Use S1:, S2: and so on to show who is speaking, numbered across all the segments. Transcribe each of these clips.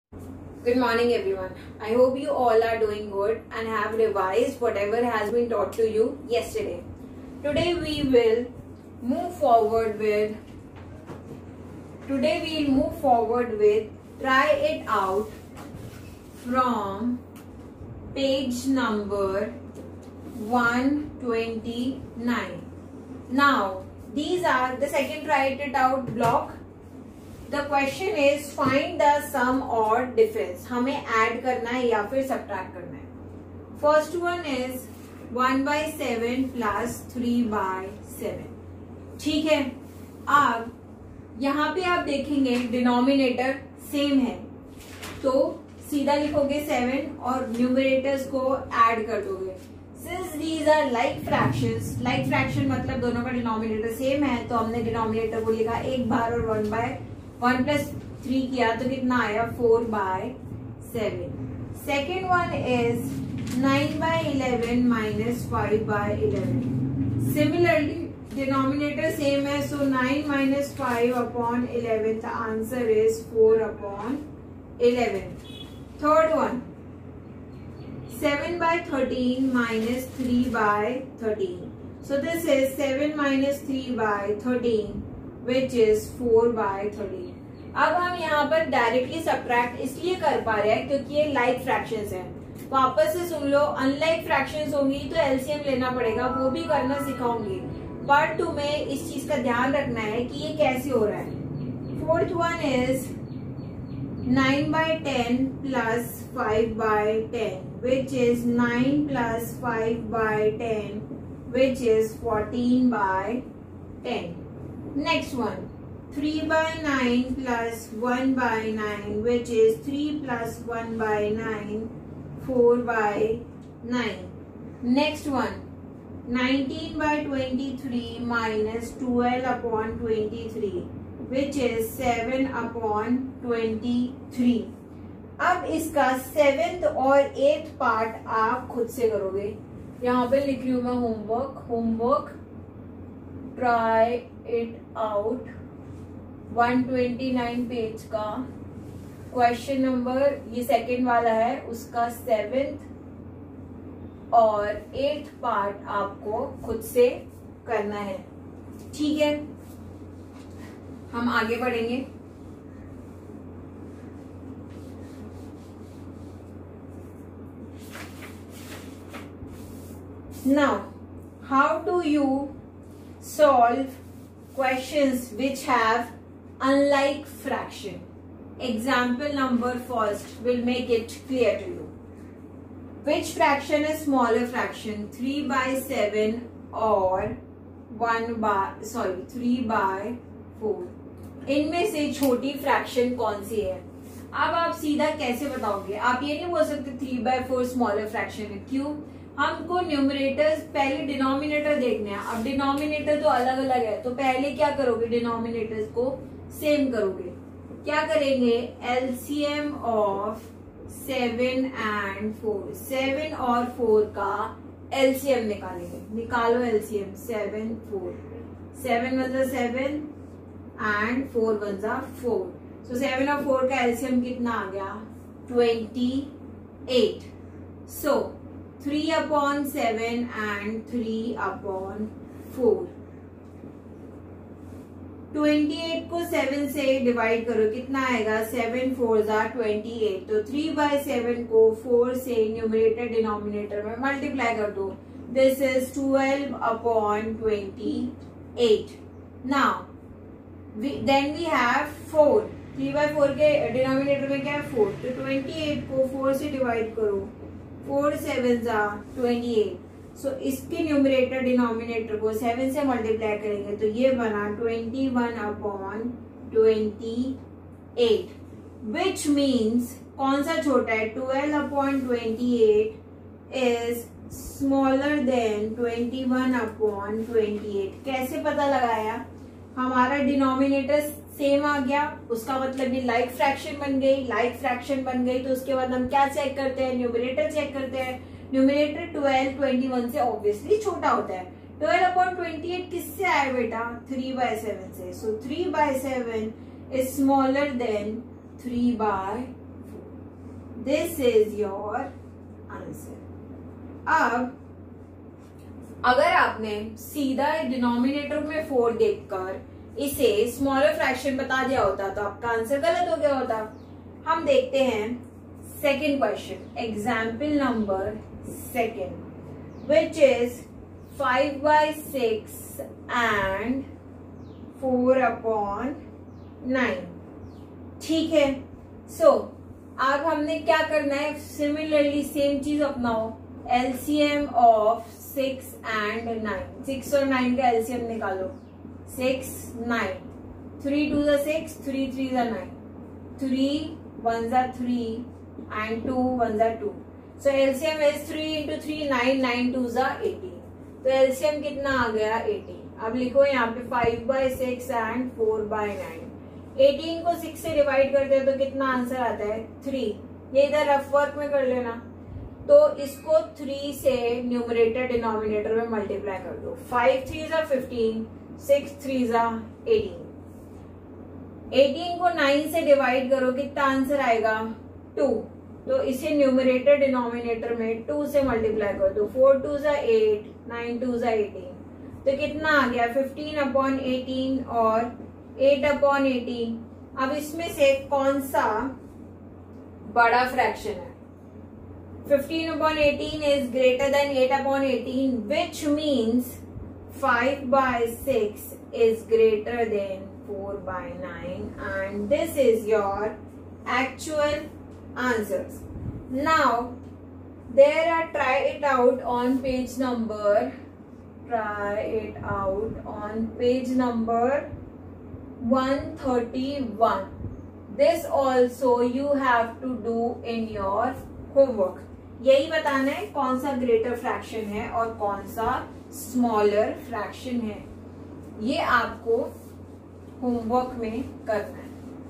S1: Good morning everyone. I hope you all are doing good and have revised whatever has been taught to you yesterday. Today we'll move forward with try it out from page number 129. Now these are the second try it out block. The question is find the sum or difference. हमें add करना है या फिर subtract करना है. First one is 1/7 plus 3/7. ठीक है. अब यहाँ पे आप देखेंगे डिनोमिनेटर सेम है तो सीधा लिखोगे 7 और न्यूमरेटर्स को ऐड कर दोगे. Since these are like fractions, like fraction मतलब दोनों का डिनोमिनेटर सेम है तो हमने डिनोमिनेटर को लिखा एक बार और 1 + 3 किया तो कितना आया 4/7. Second one is 9/11 - 5/11. Similarly denominator same है so 9 - 5/11 the answer is 4/11. Third one 7/13 - 3/13. So this is 7 - 3/13 which is 4/13. अब हम यहाँ पर डायरेक्टली सब्ट्रैक्ट इसलिए कर पा रहे हैं क्योंकि ये लाइक फ्रैक्शंस हैं. वापस से सुन लो, अनलाइक फ्रैक्शंस होंगी तो एलसीएम लेना पड़ेगा, वो भी करना सिखाऊंगी. पर तुम्हें इस चीज का ध्यान रखना है कि ये कैसे हो रहा है. Fourth one is 9/10 plus 5/10 which is 9 + 5/10 which is 14/10. Next one 3/9 plus 1/9 which is 3 + 1/9 4/9. Next one 19/23 minus 12/23 which is 7/23. अब इसका 7th और 8th पार्ट आप खुद से करोगे. यहाँ पे लिख रही हूं मैं homework try it out 129 page का क्वेश्चन नंबर ये सेकंड वाला है, उसका 7th और 8th पार्ट आपको खुद से करना है. ठीक है, हम आगे बढ़ेंगे. Now, how do you solve questions which have unlike fraction? Example number first will make it clear to you. Which fraction is smaller fraction, 3/7 or 3/4? इनमें से छोटी फ्रैक्शन कौन सी है? अब आप सीधा कैसे बताओगे? आप ये नहीं बोल सकते 3/4 स्मॉलर फ्रैक्शन है. क्यों? हमको न्यूमरेटर्स पहले डिनोमिनेटर देखने हैं. अब डिनोमिनेटर तो अलग अलग है तो पहले क्या करोगे, डिनोमिनेटर्स को सेम करोगे. क्या करेंगे, एलसीएम ऑफ 7 and 4. 7 और 4 का एलसीएम निकालेंगे. निकालो एलसीएम. 7 4 7 × 7 and 4 × 4. So 7 और 4 का एलसीएम कितना आ गया 28. So 3/7 and 3/4. 28 को 7 से डिवाइड करो, कितना आएगा 7 4 = 28. तो 3/7 को 4 से न्यूमरेटर डिनोमिनेटर में मल्टीप्लाई कर दो. This is 12/28. Now then we have 4. 3/4 के डिनोमिनेटर में क्या है 4. तो 28 को 4 से डिवाइड करो. 4 7 = 28. सो इसके न्यूमरेटर डिनोमिनेटर को 7 से मल्टीप्लाई करेंगे तो ये बना 21/28 विच मीन्स कौन सा छोटा है, 12/28 इज स्मॉलर देन 21/28. कैसे पता लगाया? हमारा डिनोमिनेटर सेम आ गया, उसका मतलब ये लाइक फ्रैक्शन बन गई. लाइक फ्रैक्शन बन गई तो उसके बाद हम क्या चेक करते हैं, न्यूमरेटर चेक करते हैं. न्यूमरेटर 12 21 से ऑब्वियसली छोटा होता है. 12/28 किससे आया बेटा, 3/7 से. So 3/7 is smaller than 3/4. This is your answer. अब अगर आपने सीधा डिनोमिनेटर में 4 देखकर इसे स्मॉलर फ्रैक्शन बता दिया होता तो आपका आंसर गलत हो गया होता. हम देखते हैं second question, example number second, which is 5/6 and 4/9. ठीक है. सो अब हमने क्या करना है, सिमिलरली सेम चीज अपनाओ. एलसीएम ऑफ 6 and 9, 6 और 9 का एलसीएम निकालो. 6, 9, 3 2 6, 3 3 9, 3 1 3 and 2 1 2. So LCM is 3 into 3 9, 9 2 18. तो LCM कितना आ गया 18. अब लिखो यहाँ पे 5/6 and 4/9. 18 को 6 से डिवाइड करते हैं तो कितना आंसर आता है 3. ये इधर रफ वर्क में कर लेना. तो इसको 3 से न्यूमरेटर डिनोमिनेटर में मल्टीप्लाई कर दो. 5 3 15, 6 3 18. 18 को 9 से डिवाइड करो, कितना आंसर आएगा 2. तो इसे न्यूमरेटर डिनोमिनेटर में 2 से मल्टीप्लाई कर दो. 4 2 8, 9 2 18. तो कितना आ गया 15/18 और 8/18. अब इसमें से कौन सा बड़ा फ्रैक्शन है? 15/18 is greater than 8/18, which means 5/6 is greater than 4/9, and this is your actual answers. Now there are try it out on page number 131. This also you have to do in your homework. यही बताना है कौन सा greater fraction है और कौन सा smaller fraction है. ये आपको होमवर्क में करना है.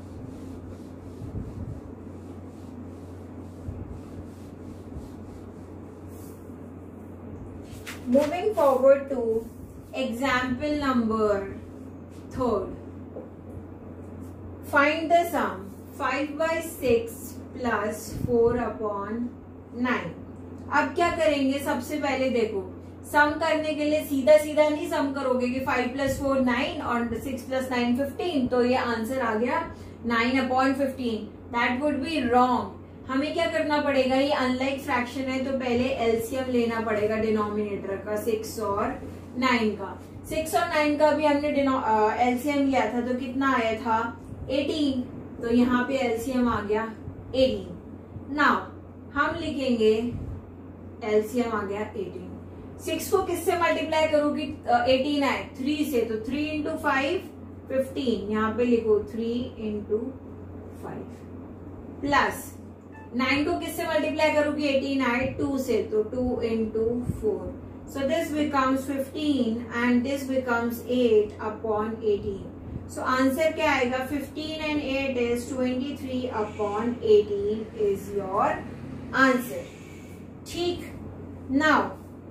S1: Moving forward to example number 3. Find the sum 5/6 plus 4/9. अब क्या करेंगे, सबसे पहले देखो सम करने के लिए सीधा सीधा नहीं सम करोगे कि 5 + 4 9 और 6 + 9 15. तो ये आंसर आ गया 9/15. That would be wrong. हमें क्या करना पड़ेगा, ये अनलाइक फ्रैक्शन है तो पहले एलसीएम लेना पड़ेगा डिनोमिनेटर का 6 और 9 का. 6 और 9 का भी हमने एलसीएम लिया था तो कितना आया था 18. तो यहाँ पे एलसीएम आ गया 18. नाउ हम लिखेंगे एलसीएम आ गया 18. 6 को किससे मल्टीप्लाई करूंगी, 18 आए 3 से, तो 3 into 5 15. यहाँ पे लिखो 3 into 5 प्लस 9 को किससे मल्टीप्लाई करूंगी, 18 आए 2 से, तो 2 into 4. So this becomes 15 and this becomes 8/18. So answer क्या आएगा, 15 and 8 is 23/18 is your answer. ठीक. Now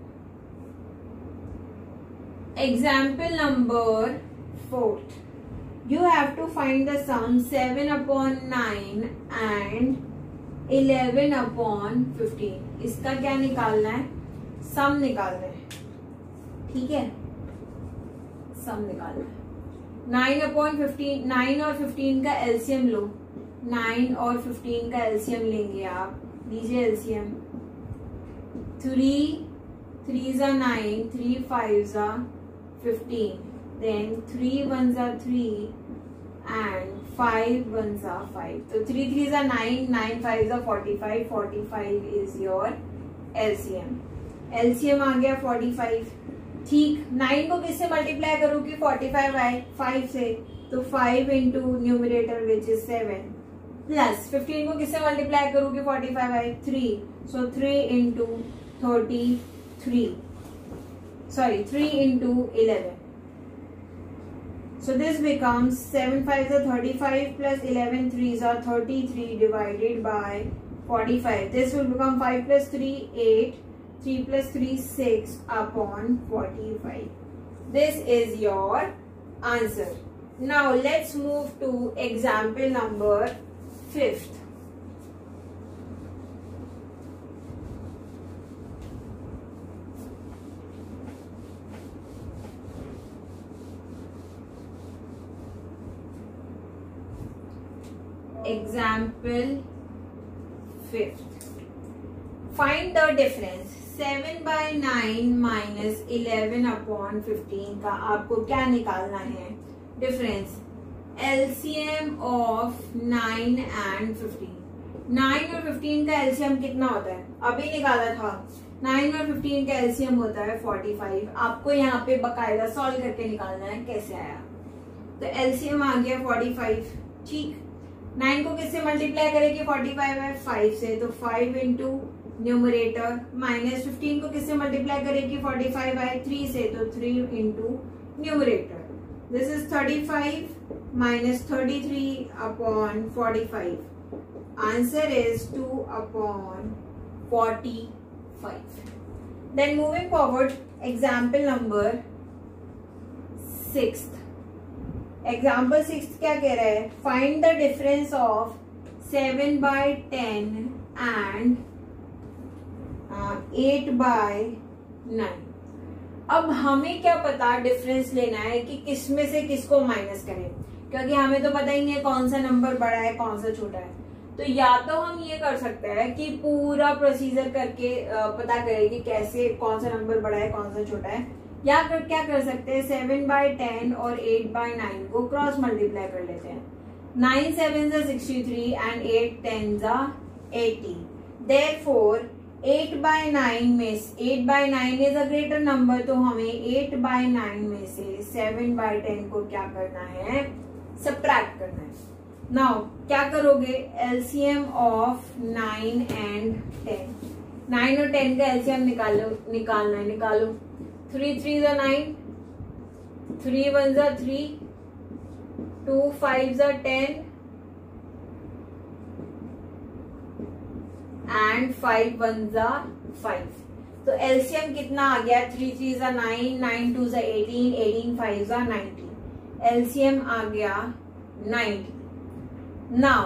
S1: example number 4. You have to find the sum 7/9 and 11/15. इसका क्या निकालना है, सम निकालना है. ठीक है, सम निकालना है. 9/15, 9 और 15 का एलसीएम लो. 9 और 15 का एलसीएम लेंगे आप. लीजिए LCM. 3 3 9, 3 5 15. Then 3 1 3 and 5 1 5. So 3 3 9, 9 5 45. 45 is your LCM. LCM आ गया 45. ठीक. 9 को किससे मल्टीप्लाई करूंगी, 45 आए 5 से, तो 5 into numerator which is 7 plus 15 को किससे मल्टीप्लाई करूंगी, 45 आए 3, so 3 into 33. Sorry, 3 into 11. So this becomes 7 5 35 plus 11 3s are 33 divided by 45. This will become 5 plus 3 8, 3 plus 3 6 upon 45. This is your answer. Now let's move to example number 5. Example 5th, find the difference 7/9 minus 11/15 का आपको क्या निकालना है? Difference LCM of 9 and 15। 9 और 15 का LCM कितना होता है? अभी निकाला था। 9 और 15 का एलसीएम होता है 45। आपको यहाँ पे बकायदा सॉल्व करके निकालना है कैसे आया। तो एलसीएम आ गया 45, ठीक। 9 को किससे मल्टीप्लाई करेंगे? 45 है 5 से, तो 5 इंटू न्यूमरेटर, माइनस 15 को किससे मल्टीप्लाई करेंगे? 45 है 3 से, तो 3 into numerator. This is 35 minus 33/45. Answer is 2/45. Then moving forward, example number 6th. Example 6th क्या कह रहा है? Find the difference of 7/10 and 8/9. अब हमें क्या पता डिफरेंस लेना है कि किस में से किसको माइनस करें, क्योंकि हमें तो पता ही नहीं है कौन सा नंबर बड़ा है कौन सा छोटा है। तो या तो हम ये कर सकते हैं कि पूरा प्रोसीजर करके पता करें कि कैसे कौन सा नंबर बड़ा है कौन सा छोटा है, या क्या कर सकते हैं 7/10 और 8/9 को क्रॉस मल्टीप्लाई कर लेते हैं। 9 7 63 एंड 8 10 80। देयरफॉर 8/9 में 8/9 इज अ ग्रेटर नंबर, तो हमें 8/9 में से 7/10 को क्या करना है? सबट्रैक्ट करना है। नाउ क्या करोगे? LCM of 9 and 10। 9 और 10 का एलसीएम निकालना है, निकालो। 3 3 9, 3 1 3, 2 5 10 and 5 1 5। तो एलसीएम कितना आ गया? 3 3 9, 9 2 18, 18 5 90। एलसीएम आ गया 90। नाउ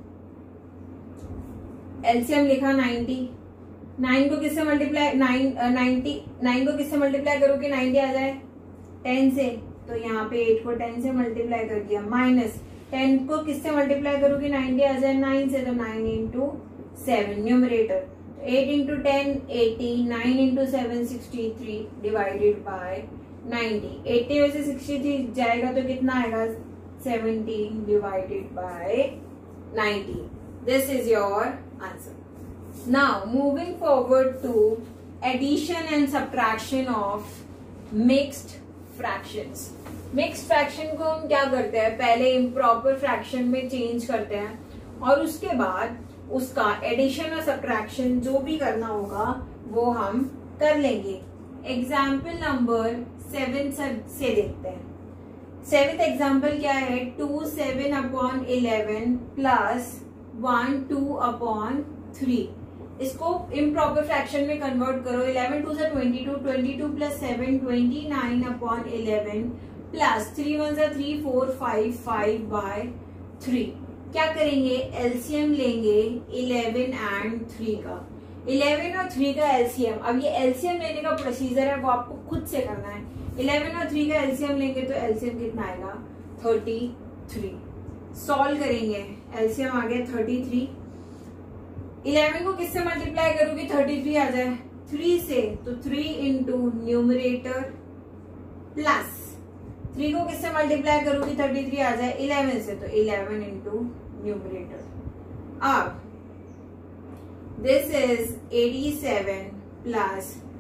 S1: एलसीएम लिखा 90। 9 को किससे मल्टीप्लाई 9 को किससे मल्टीप्लाई करोगे? 90 आ जाए 10 से, तो यहाँ पे 8 को 10 से मल्टीप्लाई कर दिया। माइनस 10 को किससे मल्टीप्लाई करोगे? 90 आ जाए 9 से, तो 9 into 7 numerator. 8 into 10 80, 9 into 7 63 divided by 90। 80 में से 63 जाएगा तो कितना आएगा? 17 divided by 90। This is your answer. Now moving forward to addition and subtraction of mixed fractions. Mixed fraction को हम क्या करते हैं? पहले इम्प्रॉपर फ्रैक्शन में चेंज करते हैं और उसके बाद उसका एडिशन और सब्ट्रैक्शन जो भी करना होगा वो हम कर लेंगे। एग्जाम्पल नंबर 7 से देखते हैं। 7th एग्जाम्पल क्या है? 2 7/11 प्लस 1 2/3। इसको इम्प्रॉपर फ्रैक्शन में कन्वर्ट करो। 11 2 22, 22 प्लस 7 29/11 प्लस 3 1 3 4 5 5/3। क्या करेंगे? एलसीएम लेंगे 11 and 3 का। 11 और 3 का एलसीएम, अब ये एलसीएम लेने का प्रोसीजर है वो आपको खुद से करना है। 11 और 3 का एलसीएम लेंगे तो एलसीएम कितना आएगा? 33। सॉल्व करेंगे, एलसीएम आ गया 33। 11 को किससे मल्टीप्लाई करोगे? 33 आ जाए 3 से, तो 3 इंटू न्यूमरेटर प्लस 3 को किससे मल्टीप्लाई करोगी? 33 आ जाए 11 से, तो 11 इंटू न्यूमरेटर। अब दिस इज 87 प्लस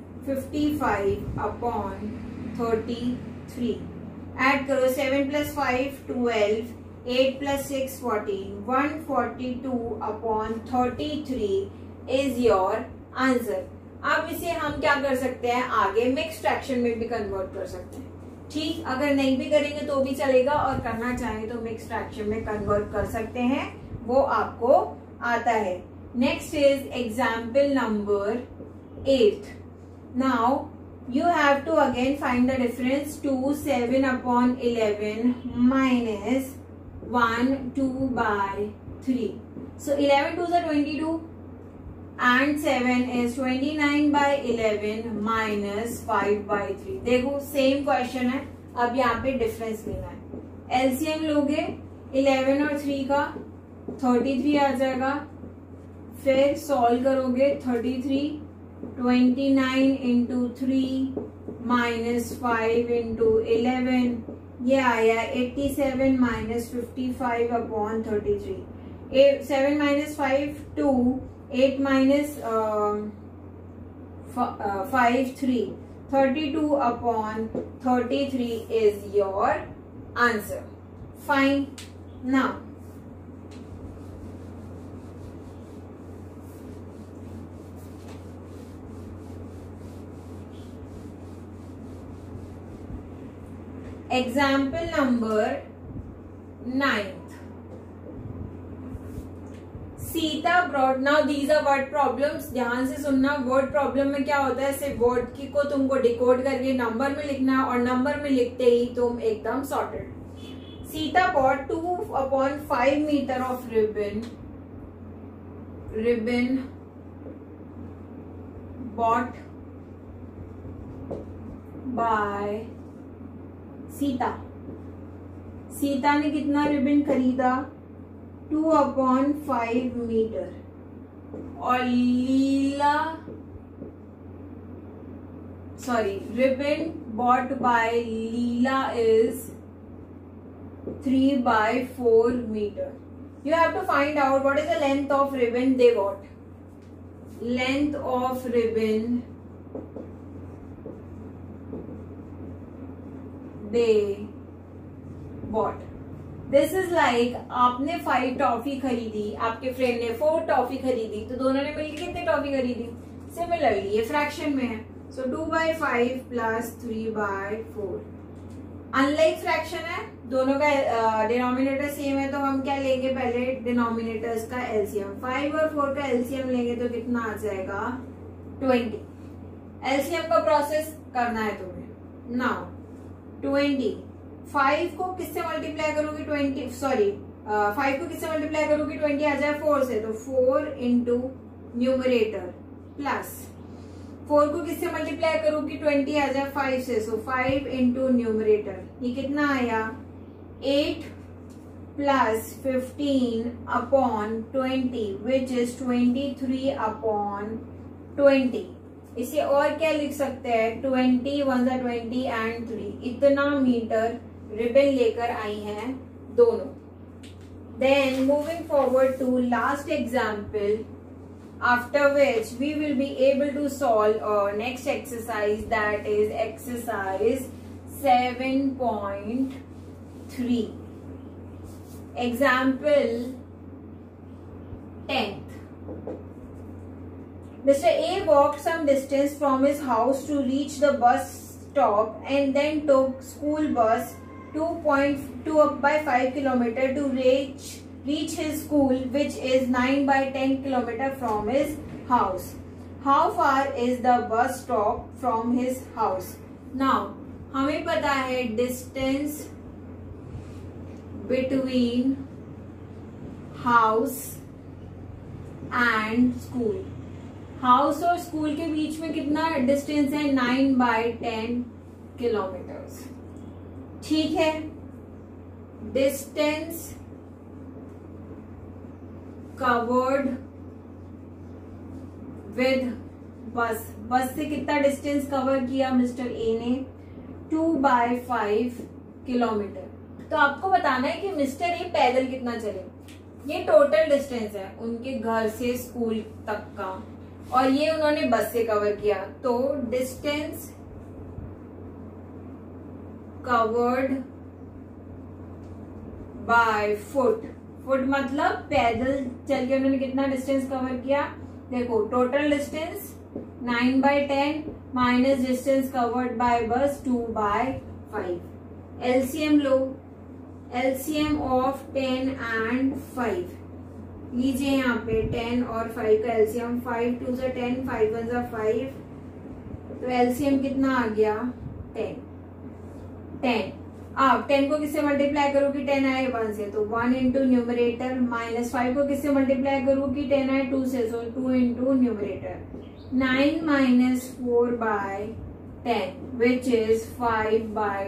S1: 55/33। ऐड करो 7 plus 5 12, 8 plus 6 14, 142/33 is your answer. अब इसे हम क्या कर सकते हैं? आगे मिक्स्ड फ्रैक्शन में भी कन्वर्ट कर सकते हैं। ठीक, अगर नहीं भी करेंगे तो भी चलेगा और करना चाहें तो मिक्स्ड फ्रैक्शन में कन्वर्ट कर सकते हैं, वो आपको आता है। Next is example number 8। Now you have to again find the difference 2 7/11 minus 1 2/3. So 11 2s are 22 and 7 is 29/11 minus 5/3. देखो सेम क्वेश्चन है, अब यहाँ पे डिफरेंस लेना है। एलसीएम लोगे 11 और 3 का 33 आ जाएगा। फिर सॉल्व करोगे 33, 29 इंटू 3 माइनस 5 इंटू 11, ये आया 87 minus 55 upon 33। 7 minus 5 2, 8 minus 5 3, 32 upon 33 is your answer. Fine. Now example number 9. Sita brought, now these are word problems. ध्यान से सुनना, वर्ड प्रॉब्लम में क्या होता है, सिर्फ वर्ड की को तुमको डिकोड करके नंबर में लिखना और नंबर में लिखते ही तुम एकदम sorted. Sita bought 2/5 metre of ribbon bought by Sita ने कितना रिबन खरीदा, 2/5 मीटर। और ribbon bought by Leela is 3/4 metre. You have to find out what is the length of ribbon they got. Length of ribbon they bought. This is like आपने 5 toffee खरीदी, आपके friend ने 4 toffee खरीदी, तो दोनों ने मिलकर कितने टॉफी खरीदी। सिमिलरली ये फ्रैक्शन में है, सो 2/5 प्लस 3/4। अनलाइक फ्रैक्शन है, दोनों का डिनोमिनेटर सेम है, तो हम क्या लेंगे, पहले डिनोमिनेटर्स का एलसीएम। 5 और 4 का एलसीएम लेंगे तो कितना आ जाएगा, 20। एलसीएम का प्रोसेस करना है तुम्हें। नाउ 20, 5 को किससे मल्टीप्लाई करोगे, 5 को किससे मल्टीप्लाई करोगे, 20 आ जाए 4 से, तो 4 इंटू न्यूमरेटर प्लस 4 को किससे मल्टीप्लाई करोगे, 20 आ जाए 5 से, सो 5 इंटू न्यूमरेटर, ये कितना आया 8 plus 15 upon 20 which is 23 upon 20। इसे और क्या लिख सकते हैं, 20 1 20 एंड 3, इतना मीटर रिबन लेकर आई हैं दोनों। Then moving forward to last example, after which we will be able to solve our next exercise, that is exercise 7.3. Example 10th. Mr. A walked some distance from his house to reach the bus stop and then took school bus 2.5 kilometer to reach his school, which is 9/10 kilometer from his house. How far is the bus stop from his house? Now हमें पता है distance between house and school. House और school के बीच में कितना distance है, 9/10 kilometres. ठीक है, डिस्टेंस कवर्ड विद बस से कितना डिस्टेंस कवर किया मिस्टर ए ने, 2/5 किलोमीटर। तो आपको बताना है कि मिस्टर ए पैदल कितना चले। ये टोटल डिस्टेंस है उनके घर से स्कूल तक का, और ये उन्होंने बस से कवर किया, तो डिस्टेंस कवर्ड बाय फुट मतलब पैदल चल के उन्होंने कितना डिस्टेंस कवर किया। देखो total distance 9/10 minus distance covered by bus 2/5। LCM लो, एलसीएम ऑफ 10 एंड 5 लीजिए। यहाँ पे 10 और 5 का एलसीएम, 5 2 से 10, 5 1 से 5, तो एलसीएम कितना आ गया 10। आप 10 को किससे मल्टीप्लाई करोगी, 10 आए 1 से, तो 1 इंटू न्यूमरेटर, माइनस 5 को किससे मल्टीप्लाई करोगी, 10 आए 2 से, so 2 into numerator. 9 minus 4/10 which is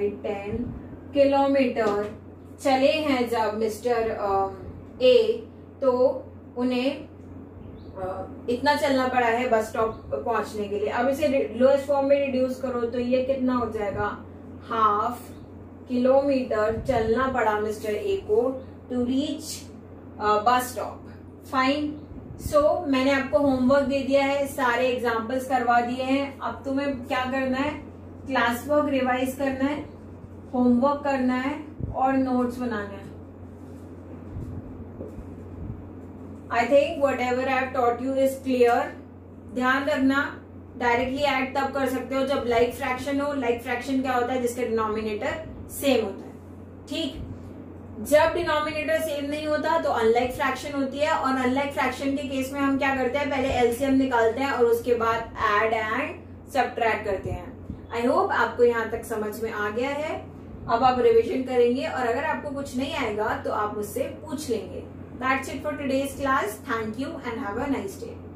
S1: 5/10 kilometre चले हैं जब मिस्टर ए तो उन्हें इतना चलना पड़ा है बस स्टॉप पहुंचने के लिए। अब इसे लोएस्ट फॉर्म में रिड्यूस करो तो ये कितना हो जाएगा, 1/2 किलोमीटर चलना पड़ा मिस्टर ए को to reach bus stop. Fine. So मैंने आपको होमवर्क दे दिया है, सारे एग्जाम्पल्स करवा दिए हैं। अब तुम्हें क्या करना है, क्लास वर्क रिवाइज करना है, होमवर्क करना है और नोट्स बनाना है। I think whatever I have taught you is clear. ध्यान रखना, डायरेक्टली ऐड तब कर सकते हो जब लाइक फ्रैक्शन हो। लाइक फ्रैक्शन क्या होता है, जिसका डिनोमिनेटर सेम होता है। ठीक, जब डिनोमिनेटर सेम नहीं होता तो अनलाइक फ्रैक्शन होती है, और अनलाइक फ्रैक्शन के केस में हम क्या करते हैं, पहले एलसीएम निकालते हैं और उसके बाद ऐड एंड सब्ट्रैक्ट करते हैं। आई होप आपको यहाँ तक समझ में आ गया है। अब आप रिवीजन करेंगे और अगर आपको कुछ नहीं आएगा तो आप मुझसे पूछ लेंगे। That's it for today's class. Thank you and have a nice day.